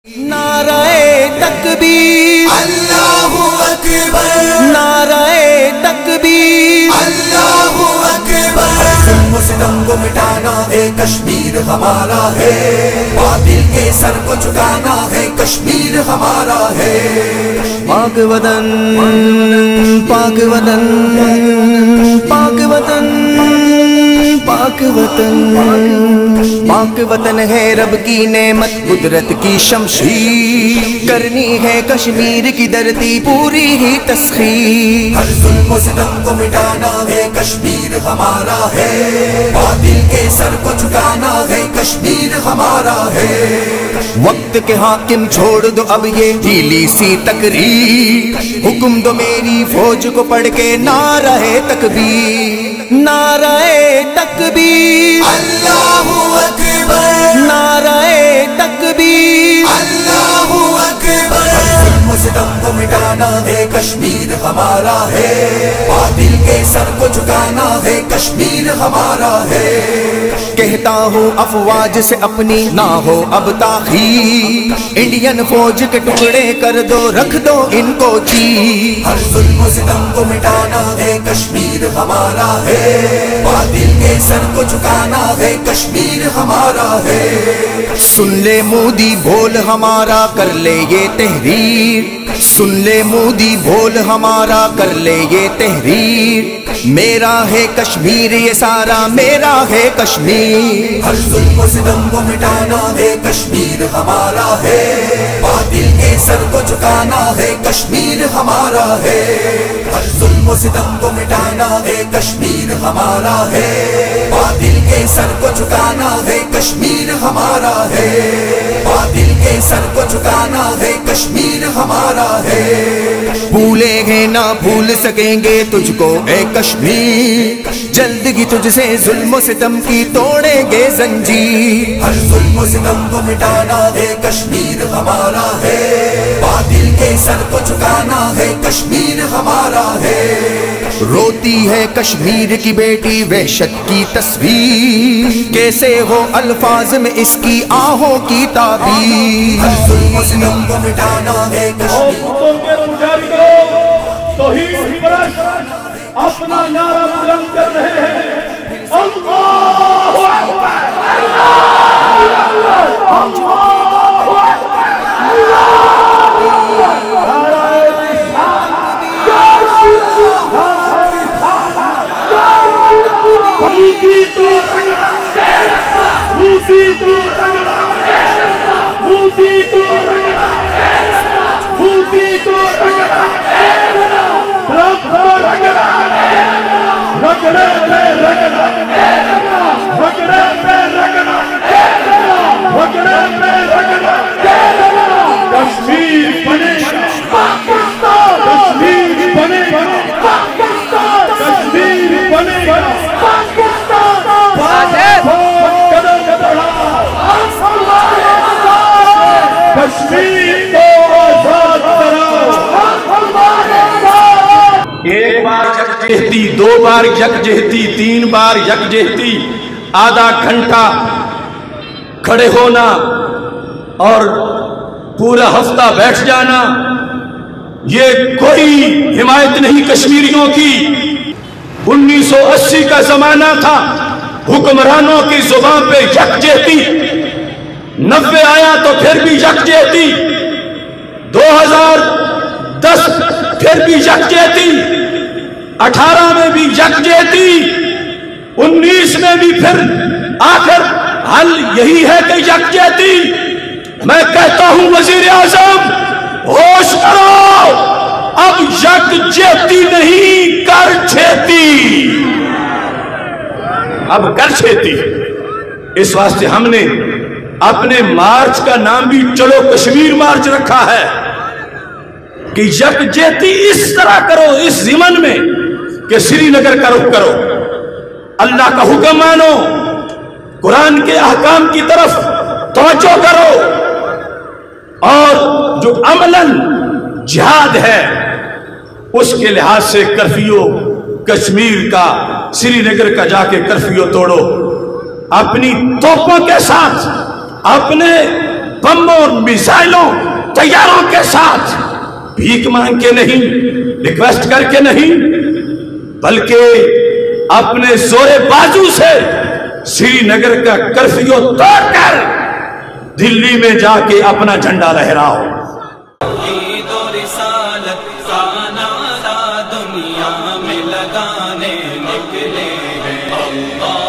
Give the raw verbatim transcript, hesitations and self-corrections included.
نعرہ تکبیر اللہ اکبر، نعرہ تکبیر اللہ اکبر۔ ظلم و ستم کو مٹانا ہے کشمیر ہمارا ہے، باطل کے سر کو جھکانا ہے کشمیر ہمارا ہے۔ پاک وطن پاک وطن پاک وطن پاک وطن پاک وطن ہے رب کی نعمت، قدرت کی شمشیر، کرنی ہے کشمیر کی دھرتی پوری ہی تسخیر۔ ہر ظلم و ستم کو مٹانا ہے کشمیر ہمارا ہے، باطل کے سر کو جھکانا ہے کشمیر ہمارا ہے۔ وقت کے حاکم چھوڑ دو اب یہ ڈھیلی سی تقریر، حکم دو میری فوج کو پڑھ کے نعرہ تکبیر، نعرہ تکبیر اللہ اکبر، نعرہ تکبیر اللہ اکبر۔ ظلم و ستم کو مٹانا ہے کشمیر ہمارا ہے، باطل کے سر کو جھکانا ہے کشمیر ہمارا ہے۔ کہتا ہوں افواج سے اپنی نہ ہو اب تاخیر، انڈین فوج کے ٹکڑے کر دو رکھ دو ان کو چیر۔ ہر ظلم و ستم کو مٹانا ہے کشمیر ہمارا ہے، باطل کے سر کو جھکانا ہے کشمیر ہمارا ہے۔ سن لے مودی بول ہمارا کر لے یہ تحریر، سن لے مودی بول ہمارا کر لے یہ تحریر، میرا ہے کشمیر یہ سارا میرا ہے کشمیر۔ ہر ظلم و ستم کو مٹانا ہے کشمیر ہمارا ہے، باطل کے سر کو جھکانا ہے کشمیر ہمارا ہے۔ ہر ظلم و ستم کو مٹانا ہے کشمیر ہمارا ہے، باطل کے سر کو جھکانا ہے کشمیر ہمارا ہے۔ باطل کے سر کو جھکانا ہے کشمیر ہمارا ہے۔ بھولیں گے نہ بھول سکیں گے تجھ کو اے کشمیر، جلد ہی تجھ سے ظلم و ستم کی توڑیں گے زنجیر۔ ہر ظلم و ستم کو مٹانا ہے کشمیر ہمارا ہے، باطل کے سر کو جھکانا ہے کشمیر ہمارا ہے۔ روتی ہے کشمیر کی بیٹی وحشت کی تصویر، کیسے ہو الفاظ میں اس کی آہوں کی تعبیر۔ ہر ظلم و ستم کو مٹانا ہے کشمیر۔ توحید پرست اپنا نعرہ بلند کر رہے ہیں، اللہ اکبر، کشمیر بنے گا، کشمیر بنے گا، کشمیر بنے گا، قدم بڑھاؤ، کشمیر کو آزاد کراؤ۔ ایک بار یکجہتی، دو بار یکجہتی، تین بار یکجہتی، آدھا گھنٹہ کھڑے ہونا اور پورا ہفتہ بیٹھ جانا، یہ کوئی حمایت نہیں کشمیریوں کی۔ انیس سو اسی کا زمانہ تھا، حکمرانوں کی زبان پہ یکجہتی، نوے آیا تو پھر بھی یکجہتی، دو ہزار دس پھر بھی یکجہتی، اٹھارہ میں بھی یکجہتی، انیس میں بھی پھر آخر حل یہی ہے کہ یکجہتی۔ میں کہتا ہوں وزیر اعظم ہوش کرو، اب یکجہتی نہیں کر چھیتی، اب کر چھیتی۔ اس واسطے ہم نے اپنے مارچ کا نام بھی چلو کشمیر مارچ رکھا ہے کہ یکجہتی اس طرح کرو، اس ضمن میں کہ سری نگر کا رخ کرو، اللہ کا حکم مانو، قرآن کے احکام کی طرف توجہ کرو، اور جو عملاً جہاد ہے اس کے لحاظ سے کرفیو کشمیر کا، سری نگر کا جا کے کرفیو توڑو، اپنی توپوں کے ساتھ، اپنے بموں اور میزائلوں طیاروں کے ساتھ بھیک مانگ کے نہیں، ریکویسٹ کر کے نہیں، بلکہ اپنے زور بازو سے سری نگر کا کرفیو توڑ کر دلی میں جا کے اپنا جھنڈا لہراؤ۔ عید و رسالت کا نعرہ دنیا میں لگانے نکلے ہیں، اللہ